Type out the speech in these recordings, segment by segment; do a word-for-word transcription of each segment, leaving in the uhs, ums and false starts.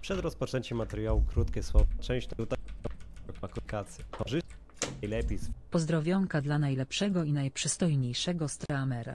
Przed rozpoczęciem materiału krótkie słowo. Część tutaj aplikacji. Najlepiej. Pozdrowionka dla najlepszego i najprzystojniejszego streamera.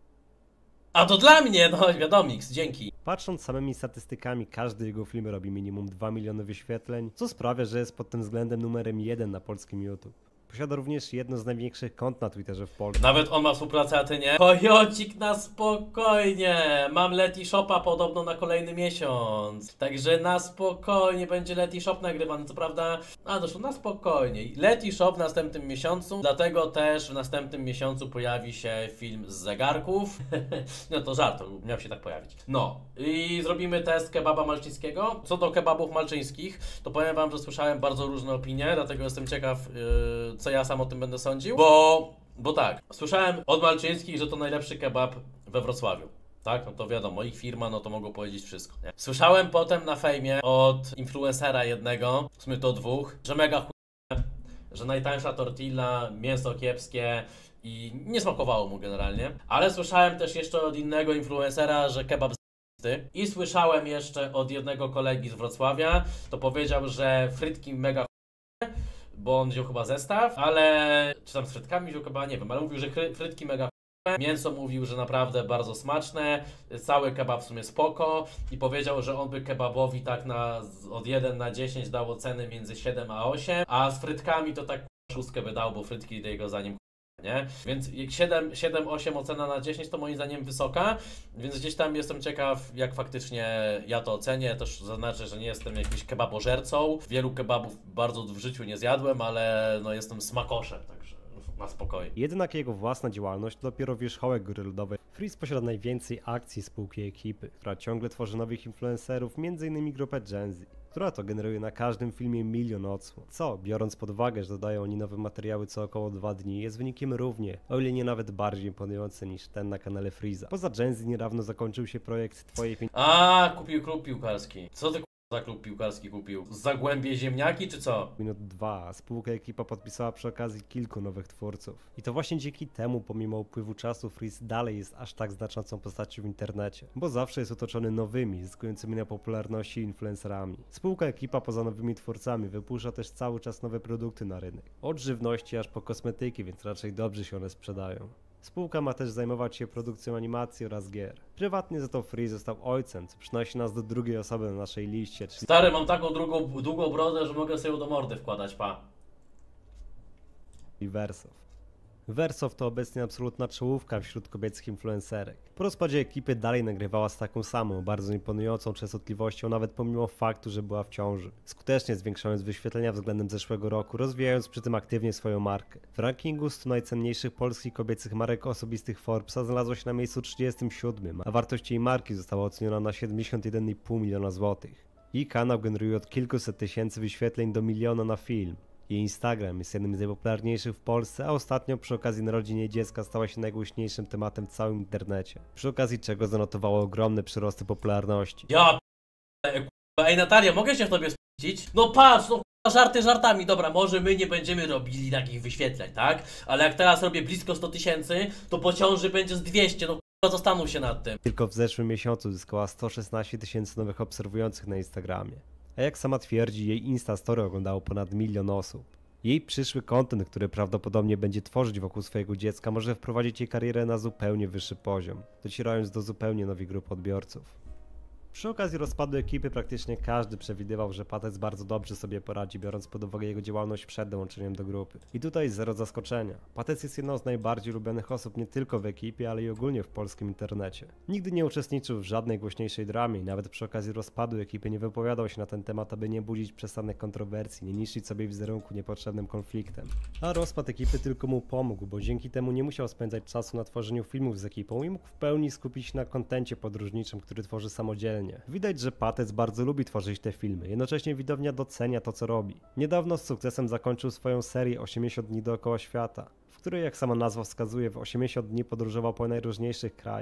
A to dla mnie, no wiadomiks, dzięki. Patrząc samymi statystykami, każdy jego film robi minimum dwa miliony wyświetleń, co sprawia, że jest pod tym względem numerem jeden na polskim YouTube. Posiada również jedno z największych kont na Twitterze w Polsce. Nawet on ma współpracę, a ty nie? Kojocik na spokojnie. Mam Leti Shopa podobno na kolejny miesiąc. Także na spokojnie będzie Leti Shop nagrywany. Co prawda, a doszło na spokojnie. Leti Shop w następnym miesiącu. Dlatego też w następnym miesiącu pojawi się film z zegarków. No to żart, to miał się tak pojawić. No i zrobimy test kebaba malczyńskiego. Co do kebabów malczyńskich, to powiem wam, że słyszałem bardzo różne opinie, dlatego jestem ciekaw, yy, co ja sam o tym będę sądził, bo, bo tak, słyszałem od malczyńskich, że to najlepszy kebab we Wrocławiu. Tak, no to wiadomo, ich firma, no to mogą powiedzieć wszystko, nie? Słyszałem potem na fejmie od influencera jednego, w sumie to dwóch, że mega chuj, że najtańsza tortilla, mięso kiepskie i nie smakowało mu generalnie. Ale słyszałem też jeszcze od innego influencera, że kebab z***ty. I słyszałem jeszcze od jednego kolegi z Wrocławia, to powiedział, że frytki mega chuj, bo on wziął chyba zestaw, ale czy tam z frytkami wziął chyba, nie wiem, ale mówił, że frytki mega chuj. Mięso mówił, że naprawdę bardzo smaczne, cały kebab w sumie spoko i powiedział, że on by kebabowi tak na od jeden na dziesięć dał oceny między siedem a osiem, a z frytkami to tak szóstkę by dał, bo frytki jego zdaniem nie? Więc siedem, siedem, osiem ocena na dziesięć to moim zdaniem wysoka, więc gdzieś tam jestem ciekaw, jak faktycznie ja to ocenię. Też zaznaczę, że nie jestem jakimś kebabożercą. Wielu kebabów bardzo w życiu nie zjadłem, ale no jestem smakoszem, także na spokojnie. Jednak jego własna działalność to dopiero wierzchołek góry lodowej. Freeze posiada najwięcej akcji spółki ekipy, która ciągle tworzy nowych influencerów, między innymi grupę Gen Z, która to generuje na każdym filmie milion odsłon. Co, biorąc pod uwagę, że dodają oni nowe materiały co około dwa dni, jest wynikiem równie, o ile nie nawet bardziej imponujący niż ten na kanale Freeza. Poza Gen Z niedawno zakończył się projekt Twoje pieniądze. A, kupił klub piłkarski. Co ty za klub piłkarski kupił? Zagłębie Ziemniaki czy co? Minut dwa. Spółka ekipa podpisała przy okazji kilku nowych twórców. I to właśnie dzięki temu, pomimo upływu czasu, Freeze dalej jest aż tak znaczącą postacią w internecie, bo zawsze jest otoczony nowymi, zyskującymi na popularności influencerami. Spółka ekipa poza nowymi twórcami wypuszcza też cały czas nowe produkty na rynek. Od żywności aż po kosmetyki, więc raczej dobrze się one sprzedają. Spółka ma też zajmować się produkcją animacji oraz gier. Prywatnie za to Freeze został ojcem, co przynosi nas do drugiej osoby na naszej liście, czyli... Stary, mam taką drugą, długą brodę, że mogę sobie ją do mordy wkładać, pa. Wersow. Wersow to obecnie absolutna czołówka wśród kobiecych influencerek. Po rozpadzie ekipy dalej nagrywała z taką samą, bardzo imponującą częstotliwością, nawet pomimo faktu, że była w ciąży. Skutecznie zwiększając wyświetlenia względem zeszłego roku, rozwijając przy tym aktywnie swoją markę. W rankingu stu najcenniejszych polskich kobiecych marek osobistych Forbesa znalazła się na miejscu trzydziestym siódmym, a wartość jej marki została oceniona na siedemdziesiąt jeden i pół miliona złotych. Jej kanał generuje od kilkuset tysięcy wyświetleń do miliona na film. Jej Instagram jest jednym z najpopularniejszych w Polsce, a ostatnio przy okazji narodzin jej dziecka stała się najgłośniejszym tematem w całym internecie. Przy okazji czego zanotowało ogromne przyrosty popularności. Ja p***, ej Natalia, mogę się w tobie spicić? No patrz, no k***a, żarty żartami, dobra, może my nie będziemy robili takich wyświetleń, tak? Ale jak teraz robię blisko sto tysięcy, to po ciąży będzie z dwieście, no k***a, zastanów się nad tym. Tylko w zeszłym miesiącu zyskała sto szesnaście tysięcy nowych obserwujących na Instagramie. A jak sama twierdzi, jej Instastory oglądało ponad milion osób. Jej przyszły content, który prawdopodobnie będzie tworzyć wokół swojego dziecka, może wprowadzić jej karierę na zupełnie wyższy poziom, docierając do zupełnie nowej grupy odbiorców. Przy okazji rozpadu ekipy praktycznie każdy przewidywał, że Patec bardzo dobrze sobie poradzi, biorąc pod uwagę jego działalność przed dołączeniem do grupy. I tutaj zero zaskoczenia. Patec jest jedną z najbardziej lubianych osób nie tylko w ekipie, ale i ogólnie w polskim internecie. Nigdy nie uczestniczył w żadnej głośniejszej dramie i nawet przy okazji rozpadu ekipy nie wypowiadał się na ten temat, aby nie budzić przesadnych kontrowersji, nie niszczyć sobie wizerunku niepotrzebnym konfliktem. A rozpad ekipy tylko mu pomógł, bo dzięki temu nie musiał spędzać czasu na tworzeniu filmów z ekipą i mógł w pełni skupić się na kontencie podróżniczym, który tworzy samodzielnie. Widać, że Patec bardzo lubi tworzyć te filmy, jednocześnie widownia docenia to, co robi. Niedawno z sukcesem zakończył swoją serię osiemdziesiąt dni dookoła świata, w której, jak sama nazwa wskazuje, w osiemdziesiąt dni podróżował po najróżniejszych krajach.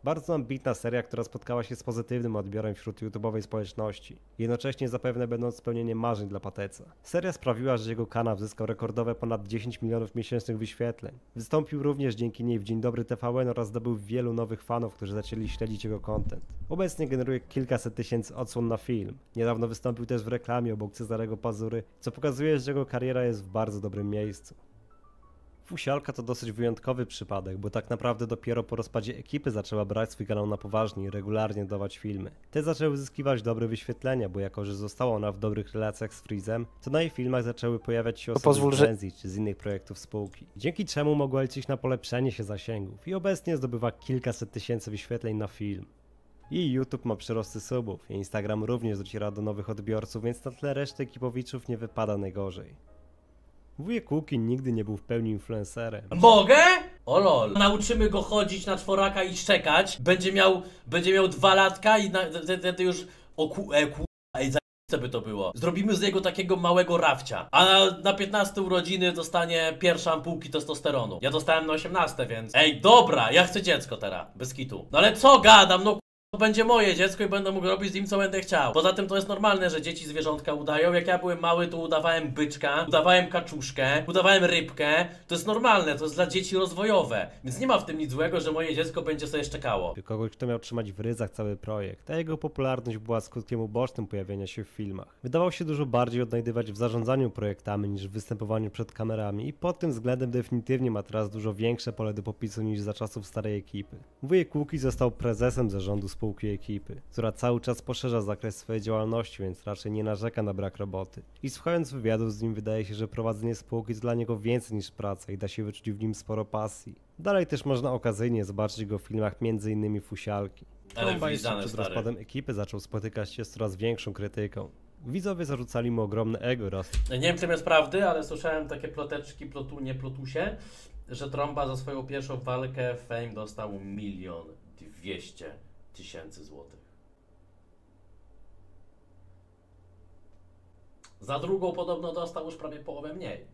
Bardzo ambitna seria, która spotkała się z pozytywnym odbiorem wśród YouTube'owej społeczności, jednocześnie zapewne będąc spełnieniem marzeń dla Pateca. Seria sprawiła, że jego kanał zyskał rekordowe ponad dziesięć milionów miesięcznych wyświetleń. Wystąpił również dzięki niej w Dzień Dobry T V N oraz zdobył wielu nowych fanów, którzy zaczęli śledzić jego content. Obecnie generuje kilkaset tysięcy odsłon na film. Niedawno wystąpił też w reklamie obok Cezarego Pazury, co pokazuje, że jego kariera jest w bardzo dobrym miejscu. Fusialka to dosyć wyjątkowy przypadek, bo tak naprawdę dopiero po rozpadzie ekipy zaczęła brać swój kanał na poważnie i regularnie dawać filmy. Te zaczęły uzyskiwać dobre wyświetlenia, bo jako, że została ona w dobrych relacjach z Freezem, to na jej filmach zaczęły pojawiać się osoby pozwól, z że- Gen Z czy z innych projektów spółki. Dzięki czemu mogła liczyć na polepszenie się zasięgów i obecnie zdobywa kilkaset tysięcy wyświetleń na film. Jej YouTube ma przyrosty subów, jej Instagram również dociera do nowych odbiorców, więc na tle reszty ekipowiczów nie wypada najgorzej. Wujek Łuki nigdy nie był w pełni influencerem. Mogę? O lol. Nauczymy go chodzić na czworaka i szczekać. Będzie miał, będzie miał dwa latka i wtedy już... O ku... E, ku... Ej, za... co by to było? Zrobimy z niego takiego małego rafcia. A na, na piętnaste urodziny dostanie pierwsze ampułki testosteronu. Ja dostałem na osiemnaste, więc... Ej, dobra, ja chcę dziecko teraz. Bez kitu. No ale co gadam, no to będzie moje dziecko i będę mógł robić z nim co będę chciał. Poza tym to jest normalne, że dzieci zwierzątka udają. Jak ja byłem mały, to udawałem byczka, udawałem kaczuszkę, udawałem rybkę. To jest normalne, to jest dla dzieci rozwojowe. Więc nie ma w tym nic złego, że moje dziecko będzie sobie szczekało. Kogoś, kto miał trzymać w ryzach cały projekt, a jego popularność była skutkiem ubocznym pojawienia się w filmach. Wydawał się dużo bardziej odnajdywać w zarządzaniu projektami niż w występowaniu przed kamerami i pod tym względem definitywnie ma teraz dużo większe pole do popisu niż za czasów starej ekipy. Wujek Łuki został prezesem zarządu spółki ekipy, która cały czas poszerza zakres swojej działalności, więc raczej nie narzeka na brak roboty. I słuchając wywiadów z nim wydaje się, że prowadzenie spółki to dla niego więcej niż praca i da się wyczuć w nim sporo pasji. Dalej też można okazyjnie zobaczyć go w filmach między innymi Fusialki. Ale Trąba jeszcze wlizany, przed stary. rozpadem ekipy zaczął spotykać się z coraz większą krytyką. Widzowie zarzucali mu ogromne ego oraz Nie wiem, czym jest prawdy, ale słyszałem takie ploteczki, plotunie, plotusie, że Trąba za swoją pierwszą walkę w Fame dostał milion dwieście tysięcy złotych. Za drugą podobno dostał już prawie połowę mniej.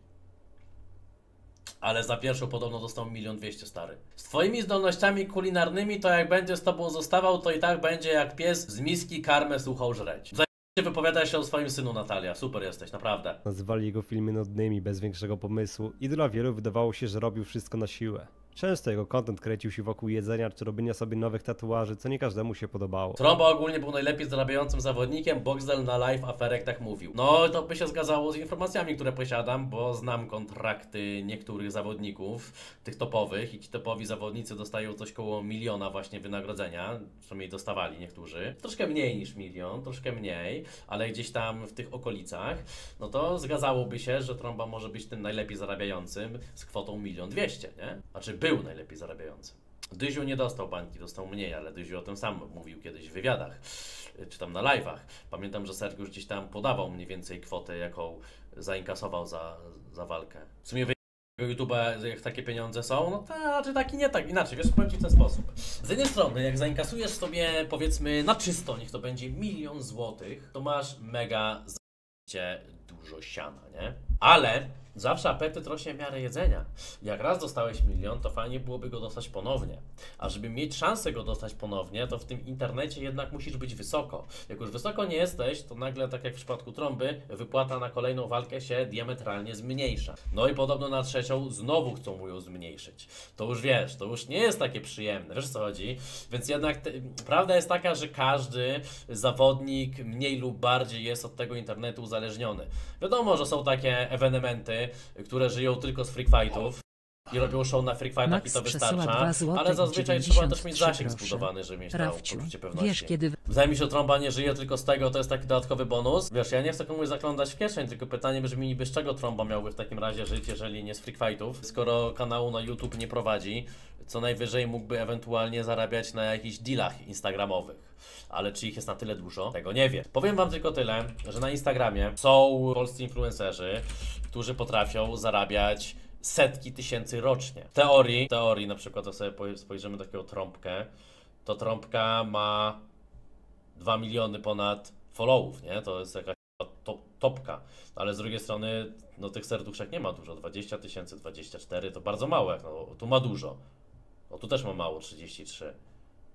Ale za pierwszą podobno dostał milion dwieście, stary. Z twoimi zdolnościami kulinarnymi to jak będzie z tobą zostawał, to i tak będzie jak pies z miski karmę słuchał żreć. Zajebiście wypowiada się o swoim synu, Natalia. Super jesteś, naprawdę. nazywali jego filmy nudnymi, bez większego pomysłu i dla wielu wydawało się, że robił wszystko na siłę. Często jego content kręcił się wokół jedzenia czy robienia sobie nowych tatuaży, co nie każdemu się podobało. Trąba ogólnie był najlepiej zarabiającym zawodnikiem, Boxdel na live aferek tak mówił. No to by się zgadzało z informacjami, które posiadam, bo znam kontrakty niektórych zawodników, tych topowych, i ci topowi zawodnicy dostają coś koło miliona właśnie wynagrodzenia, przynajmniej dostawali niektórzy. Troszkę mniej niż milion, troszkę mniej, ale gdzieś tam w tych okolicach, no to zgadzałoby się, że Trąba może być tym najlepiej zarabiającym z kwotą milion dwieście, nie? Znaczy był najlepiej zarabiającym. Dyziu nie dostał bańki, dostał mniej, ale Dyziu o tym sam mówił kiedyś w wywiadach, czy tam na live'ach. Pamiętam, że Sergiusz gdzieś tam podawał mniej więcej kwotę, jaką zainkasował za, za walkę. W sumie YouTube'a, jak takie pieniądze są, no to znaczy tak i nie tak, inaczej, wiesz, powiem Ci w ten sposób. Z jednej strony, jak zainkasujesz sobie, powiedzmy, na czysto, niech to będzie milion złotych, to masz mega z***cie dużo siana, nie? Ale zawsze apetyt rośnie w miarę jedzenia. Jak raz dostałeś milion, to fajnie byłoby go dostać ponownie. A żeby mieć szansę go dostać ponownie, to w tym internecie jednak musisz być wysoko. Jak już wysoko nie jesteś, to nagle, tak jak w przypadku Trąby, wypłata na kolejną walkę się diametralnie zmniejsza. No i podobno na trzecią znowu chcą mu ją zmniejszyć. To już wiesz, to już nie jest takie przyjemne, wiesz co chodzi? Więc jednak te, prawda jest taka, że każdy zawodnik mniej lub bardziej jest od tego internetu uzależniony. Wiadomo, że są takie ewenementy, które żyją tylko z freak fightów i robią show na freak fightach i Max to przesyła wystarcza, dwa złote ale i zazwyczaj trzeba też mieć dziewięćdziesiąt trzy zasięg grosze. zbudowany, żeby mieć to Rafciu, poczucie pewności. wiesz kiedy... Wydaje mi się, że Trąba nie żyje tylko z tego, to jest taki dodatkowy bonus. Wiesz, ja nie chcę komuś zaglądać w kieszeń, tylko pytanie brzmi niby z czego Trąba miałby w takim razie żyć, jeżeli nie z freak fightów, skoro kanału na YouTube nie prowadzi, co najwyżej mógłby ewentualnie zarabiać na jakichś dealach instagramowych. Ale czy ich jest na tyle dużo? Tego nie wiem. Powiem wam tylko tyle, że na Instagramie są polscy influencerzy, którzy potrafią zarabiać setki tysięcy rocznie. W teorii, w teorii na przykład, to sobie spojrzymy na takiego Trąbkę, to Trąbka ma dwa miliony ponad followów, nie? To jest jakaś to, topka. Ale z drugiej strony, no tych serduszek nie ma dużo. dwadzieścia tysięcy, dwadzieścia cztery to bardzo mało, jak no, tu ma dużo. No tu też ma mało, trzydzieści trzy.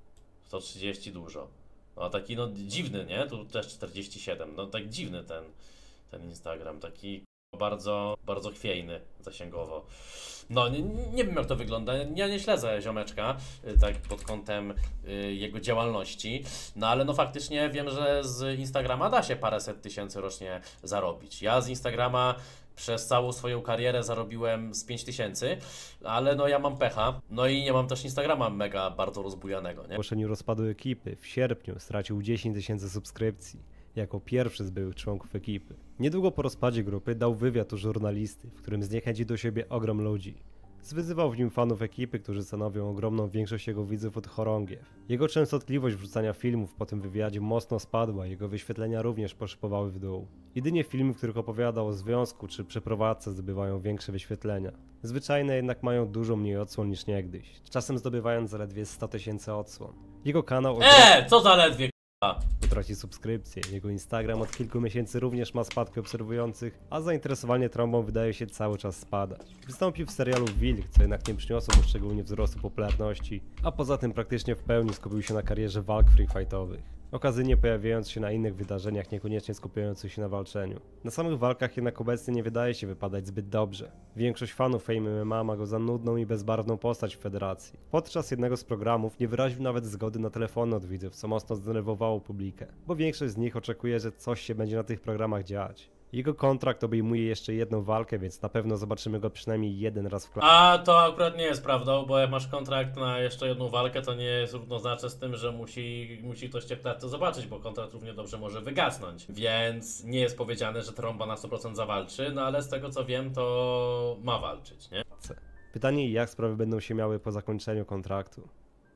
sto trzydzieści dużo. No taki no dziwny, nie? Tu też czterdzieści siedem. No tak dziwny ten, ten Instagram, taki bardzo, bardzo chwiejny zasięgowo. No nie, nie wiem jak to wygląda, ja nie śledzę ziomeczka y, tak pod kątem y, jego działalności, no ale no faktycznie wiem, że z Instagrama da się paręset tysięcy rocznie zarobić. Ja z Instagrama przez całą swoją karierę zarobiłem z pięć tysięcy, ale no ja mam pecha, no i nie mam też Instagrama mega bardzo rozbujanego, nie? Po ogłoszeniu rozpadu ekipy w sierpniu stracił dziesięć tysięcy subskrypcji. Jako pierwszy z byłych członków ekipy. Niedługo po rozpadzie grupy dał wywiad u żurnalisty, w którym zniechęcił do siebie ogrom ludzi. Zwyzywał w nim fanów ekipy, którzy stanowią ogromną większość jego widzów od chorągiew. Jego częstotliwość wrzucania filmów po tym wywiadzie mocno spadła, jego wyświetlenia również poszybowały w dół. Jedynie filmy, w których opowiadał o związku czy przeprowadzce, zdobywają większe wyświetlenia. Zwyczajne jednak mają dużo mniej odsłon niż niegdyś, czasem zdobywając zaledwie sto tysięcy odsłon. Jego kanał... Eee, co zaledwie k***a? Traci subskrypcje. Jego Instagram od kilku miesięcy również ma spadki obserwujących, a zainteresowanie trąbą wydaje się cały czas spadać. Wystąpił w serialu Wilk, co jednak nie przyniosło mu szczególnie wzrostu popularności, a poza tym praktycznie w pełni skupił się na karierze walk free fightowych. Okazyjnie pojawiając się na innych wydarzeniach, niekoniecznie skupiających się na walczeniu. Na samych walkach jednak obecnie nie wydaje się wypadać zbyt dobrze. Większość fanów Fame M M A ma go za nudną i bezbarwną postać w federacji. Podczas jednego z programów nie wyraził nawet zgody na telefony od widzów, co mocno zdenerwowało publikę, bo większość z nich oczekuje, że coś się będzie na tych programach dziać. Jego kontrakt obejmuje jeszcze jedną walkę, więc na pewno zobaczymy go przynajmniej jeden raz w klasie. A to akurat nie jest prawdą, bo jak masz kontrakt na jeszcze jedną walkę, to nie jest równoznaczne z tym, że musi, musi ktoś cię w klatce zobaczyć, bo kontrakt równie dobrze może wygasnąć. Więc nie jest powiedziane, że Trąba na sto procent zawalczy, no ale z tego co wiem, to ma walczyć, nie? Pytanie, jak sprawy będą się miały po zakończeniu kontraktu.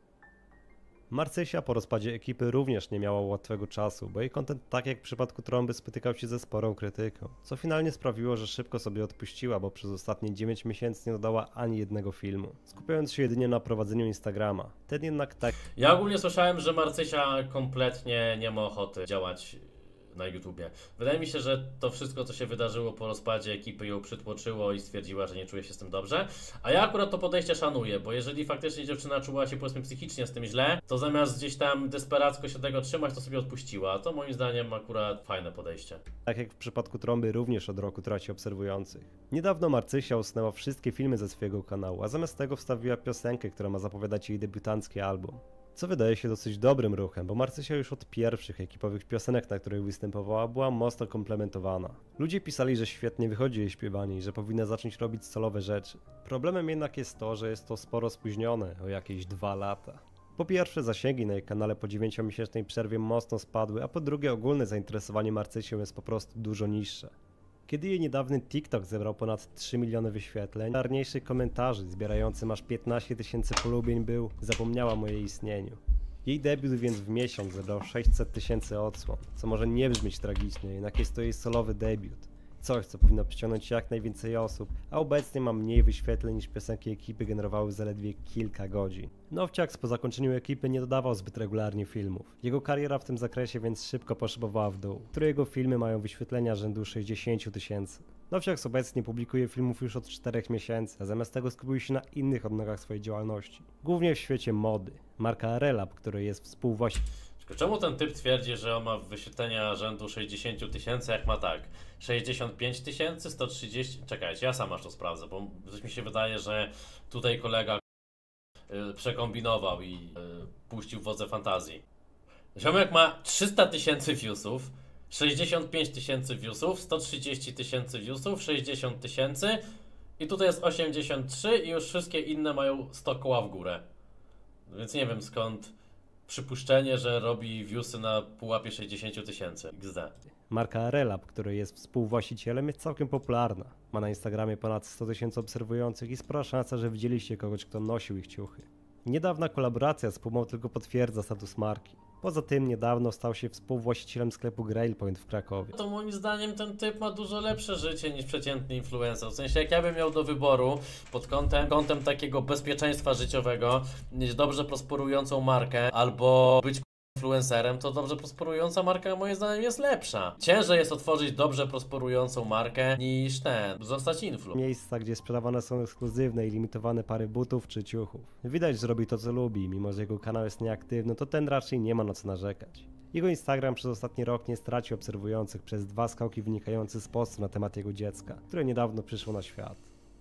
Marcysia po rozpadzie ekipy również nie miała łatwego czasu, bo jej content, tak jak w przypadku Trąby, spotykał się ze sporą krytyką, co finalnie sprawiło, że szybko sobie odpuściła, bo przez ostatnie dziewięć miesięcy nie dodała ani jednego filmu, skupiając się jedynie na prowadzeniu Instagrama. Ten jednak tak... Ja ogólnie słyszałem, że Marcysia kompletnie nie ma ochoty działać na YouTubie. Wydaje mi się, że to wszystko, co się wydarzyło po rozpadzie ekipy, ją przytłoczyło i stwierdziła, że nie czuje się z tym dobrze. A ja akurat to podejście szanuję, bo jeżeli faktycznie dziewczyna czuła się, powiedzmy, psychicznie z tym źle, to zamiast gdzieś tam desperacko się tego trzymać, to sobie odpuściła. To moim zdaniem akurat fajne podejście. Tak jak w przypadku Trąby również od roku traci obserwujących. Niedawno Marcysia usunęła wszystkie filmy ze swojego kanału, a zamiast tego wstawiła piosenkę, która ma zapowiadać jej debiutancki album. Co wydaje się dosyć dobrym ruchem, bo Marcysia już od pierwszych ekipowych piosenek, na których występowała, była mocno komplementowana. Ludzie pisali, że świetnie wychodzi jej śpiewanie i że powinna zacząć robić solowe rzeczy. Problemem jednak jest to, że jest to sporo spóźnione, o jakieś dwa lata. Po pierwsze, zasięgi na jej kanale po dziewięciomiesięcznej przerwie mocno spadły, a po drugie, ogólne zainteresowanie Marcysią jest po prostu dużo niższe. Kiedy jej niedawny TikTok zebrał ponad trzy miliony wyświetleń, najczarniejszych komentarzy zbierającym aż piętnaście tysięcy polubień był "Zapomniałam o jej istnieniu". Jej debiut więc w miesiąc zebrał sześćset tysięcy odsłon, co może nie brzmieć tragicznie, jednak jest to jej solowy debiut. Coś, co powinno przyciągnąć jak najwięcej osób, a obecnie ma mniej wyświetleń niż piosenki ekipy generowały zaledwie kilka godzin. Nowciak po zakończeniu ekipy nie dodawał zbyt regularnie filmów. Jego kariera w tym zakresie więc szybko poszybowała w dół, które jego filmy mają wyświetlenia rzędu sześćdziesiąt tysięcy. Nowciak obecnie publikuje filmów już od czterech miesięcy, a zamiast tego skupił się na innych odnogach swojej działalności. Głównie w świecie mody. Marka Relab, której jest współwłaścicielem. Czemu ten typ twierdzi, że on ma wyświetlenia rzędu sześćdziesiąt tysięcy, jak ma tak sześćdziesiąt pięć tysięcy, sto trzydzieści... Czekajcie, ja sam aż to sprawdzę, bo coś mi się wydaje, że tutaj kolega yy, przekombinował i yy, puścił wodze fantazji. Ziomek ma trzysta tysięcy viewsów, sześćdziesiąt pięć tysięcy viewsów, sto trzydzieści tysięcy viewsów, sześćdziesiąt tysięcy i tutaj jest osiemdziesiąt trzy i już wszystkie inne mają sto koła w górę. Więc nie wiem skąd przypuszczenie, że robi viewsy na pułapie sześćdziesiąt tysięcy. X D. Marka Relab, której jest współwłaścicielem, jest całkiem popularna. Ma na Instagramie ponad sto tysięcy obserwujących i spora szansa, że widzieliście kogoś, kto nosił ich ciuchy. Niedawna kolaboracja z Pumą tylko potwierdza status marki. Poza tym niedawno stał się współwłaścicielem sklepu Grailpoint w Krakowie. To moim zdaniem ten typ ma dużo lepsze życie niż przeciętny influencer. W sensie jak ja bym miał do wyboru pod kątem, kątem takiego bezpieczeństwa życiowego, mieć dobrze prosperującą markę albo być influencerem, to dobrze prosperująca marka moim zdaniem jest lepsza. Ciężej jest otworzyć dobrze prosperującą markę niż ten, zostać influ. Miejsca, gdzie sprzedawane są ekskluzywne i limitowane pary butów czy ciuchów. Widać, że robi to co lubi, mimo że jego kanał jest nieaktywny, to ten raczej nie ma na co narzekać. Jego Instagram przez ostatni rok nie stracił obserwujących przez dwa skałki wynikające z postu na temat jego dziecka, które niedawno przyszło na świat.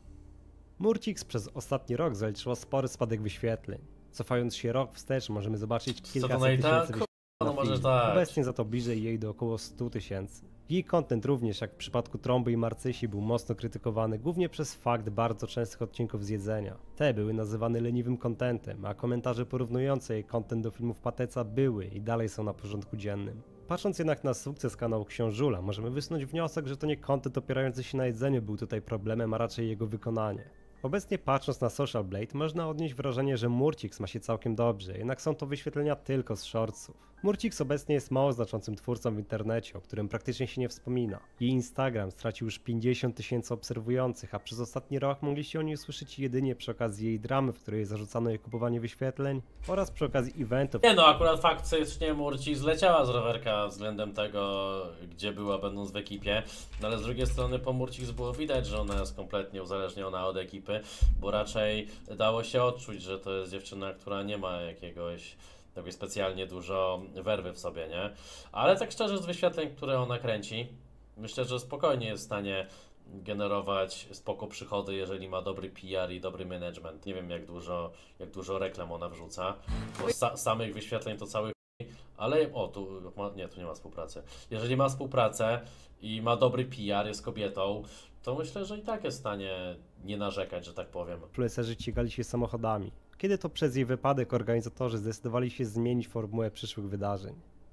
Murcix przez ostatni rok zaliczyła spory spadek wyświetleń. Cofając się rok wstecz, możemy zobaczyć kilkaset Donata? tysięcy Kur- wyświetleń no na może film. tak. Obecnie za to bliżej jej do około stu tysięcy. Jej content również, jak w przypadku Tromby i Marcysi, był mocno krytykowany, głównie przez fakt bardzo częstych odcinków z jedzenia. Te były nazywane leniwym contentem, a komentarze porównujące jej content do filmów Pateca były i dalej są na porządku dziennym. Patrząc jednak na sukces kanału Książula, możemy wysunąć wniosek, że to nie content opierający się na jedzeniu był tutaj problemem, a raczej jego wykonanie. Obecnie patrząc na Social Blade, można odnieść wrażenie, że Murcix ma się całkiem dobrze, jednak są to wyświetlenia tylko z shortsów. Murcix obecnie jest mało znaczącym twórcą w internecie, o którym praktycznie się nie wspomina. Jej Instagram stracił już pięćdziesiąt tysięcy obserwujących, a przez ostatni rok mogliście o niej usłyszeć jedynie przy okazji jej dramy, w której zarzucano jej kupowanie wyświetleń, oraz przy okazji eventów. Nie no, akurat faktycznie Murci zleciała z rowerka względem tego, gdzie była będąc w ekipie, no ale z drugiej strony po Murcix było widać, że ona jest kompletnie uzależniona od ekipy, bo raczej dało się odczuć, że to jest dziewczyna, która nie ma jakiegoś jakoś specjalnie dużo werwy w sobie, nie? Ale tak szczerze z wyświetleń, które ona kręci, myślę, że spokojnie jest w stanie generować spoko przychody, jeżeli ma dobry P R i dobry management. Nie wiem jak dużo, jak dużo reklam ona wrzuca, bo sa samych wyświetleń to cały chuj, ale o, tu ma, nie, tu nie ma współpracy. Jeżeli ma współpracę i ma dobry P R, jest kobietą, to myślę, że i tak jest w stanie nie narzekać, że tak powiem. Influencerzy ścigali się samochodami, kiedy to przez jej wypadek organizatorzy zdecydowali się zmienić formułę przyszłych wydarzeń.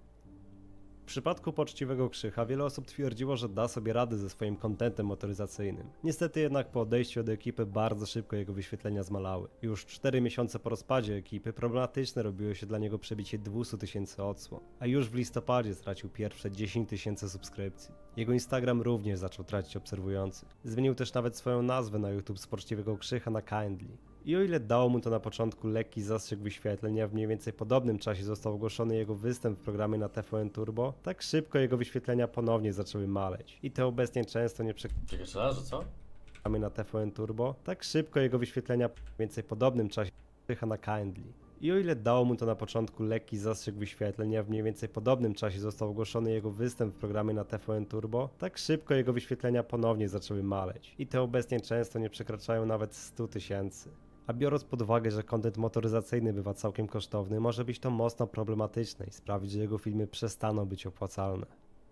W przypadku Poczciwego Krzycha wiele osób twierdziło, że da sobie radę ze swoim kontentem motoryzacyjnym. Niestety jednak po odejściu od ekipy bardzo szybko jego wyświetlenia zmalały. Już cztery miesiące po rozpadzie ekipy problematyczne robiło się dla niego przebicie dwieście tysięcy odsłon, a już w listopadzie stracił pierwsze dziesięć tysięcy subskrypcji. Jego Instagram również zaczął tracić obserwujących. Zmienił też nawet swoją nazwę na YouTube z Poczciwego Krzycha na Kindly. I o ile dało mu to na początku lekki zastrzyk wyświetleń, a w mniej więcej podobnym czasie został ogłoszony jego występ w programie na T V N Turbo, tak szybko jego wyświetlenia ponownie zaczęły maleć. I te obecnie często nie Czekaj, jeszcze raz, że co? przekraczały na T V N Turbo, tak szybko jego wyświetlenia w mniej więcej podobnym czasie Krzycha na Kindly. I o ile dało mu to na początku lekki zastrzyk wyświetleń, a w mniej więcej podobnym czasie został ogłoszony jego występ w programie na T V N Turbo, tak szybko jego wyświetlenia ponownie zaczęły maleć. I te obecnie często nie przekraczają nawet stu tysięcy. A biorąc pod uwagę, że content motoryzacyjny bywa całkiem kosztowny, może być to mocno problematyczne i sprawić, że jego filmy przestaną być opłacalne.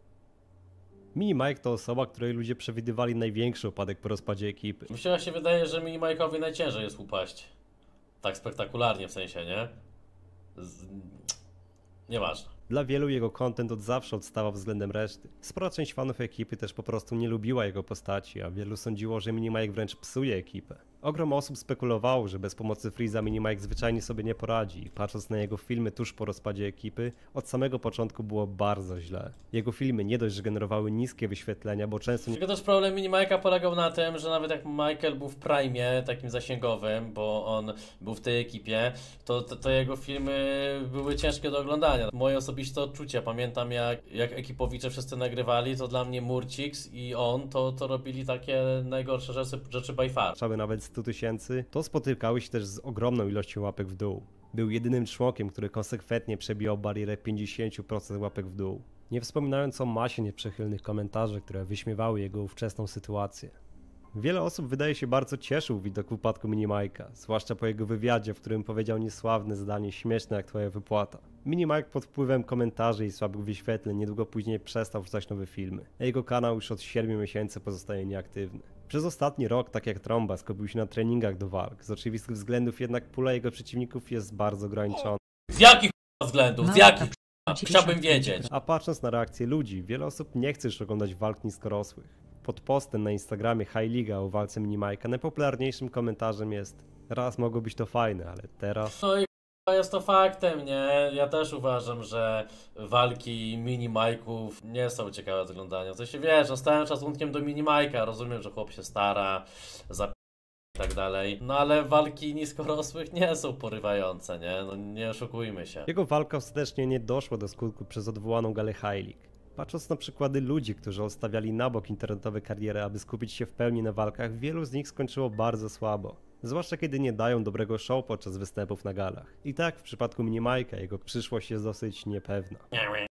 Mini Mike to osoba, której ludzie przewidywali największy upadek po rozpadzie ekipy. Mi się wydaje, że Mini Mike'owi najciężej jest upaść. Tak spektakularnie w sensie, nie? Z... Nieważne. Dla wielu jego content od zawsze odstawał względem reszty. Spora część fanów ekipy też po prostu nie lubiła jego postaci, a wielu sądziło, że Mini Mike wręcz psuje ekipę. Ogrom osób spekulowało, że bez pomocy Freeza Mini Mike zwyczajnie sobie nie poradzi i patrząc na jego filmy tuż po rozpadzie ekipy, od samego początku było bardzo źle. Jego filmy nie dość, że generowały niskie wyświetlenia, bo często nie Tylko też problem Mini Mike'a polegał na tym, że nawet jak Michael był w prime takim zasięgowym, bo on był w tej ekipie, to, to, to jego filmy były ciężkie do oglądania. Moje osobiste odczucia, pamiętam jak, jak ekipowicze wszyscy nagrywali, to dla mnie Murcix i on to, to robili takie najgorsze rzeczy, rzeczy by far. przekraczały nawet stu tysięcy, to spotykały się też z ogromną ilością łapek w dół. Był jedynym członkiem, który konsekwentnie przebijał barierę pięćdziesiąt procent łapek w dół. Nie wspominając o masie nieprzychylnych komentarzy, które wyśmiewały jego ówczesną sytuację. Wiele osób wydaje się bardzo cieszył widok upadku Mini Mike'a, zwłaszcza po jego wywiadzie, w którym powiedział niesławne zdanie śmieszne jak twoja wypłata. Mini Mike pod wpływem komentarzy i słabych wyświetleń niedługo później przestał wrzucać nowe filmy, a jego kanał już od siedmiu miesięcy pozostaje nieaktywny. Przez ostatni rok, tak jak Tromba, skupił się na treningach do walk, z oczywistych względów jednak pula jego przeciwników jest bardzo ograniczona. Z jakich względów? Z Małe jakich? kapci- Chciałbym wiedzieć. A patrząc na reakcję ludzi, wiele osób nie chce już oglądać walk niskorosłych. Pod postem na Instagramie High Liga o walce Mini Mike'a najpopularniejszym komentarzem jest: raz mogło być to fajne, ale teraz... No i jest to faktem, nie? Ja też uważam, że walki Mini Mike'ów nie są ciekawe do oglądania. To się wiesz, no z całym szacunkiem do Mini Mike'a, rozumiem, że chłop się stara, za i tak dalej. No ale walki niskorosłych nie są porywające, nie? No nie oszukujmy się. Jego walka ostatecznie nie doszła do skutku przez odwołaną galę High League. Patrząc na przykłady ludzi, którzy odstawiali na bok internetowe kariery, aby skupić się w pełni na walkach, wielu z nich skończyło bardzo słabo. Zwłaszcza kiedy nie dają dobrego show podczas występów na galach. I tak w przypadku Minimajka jego przyszłość jest dosyć niepewna.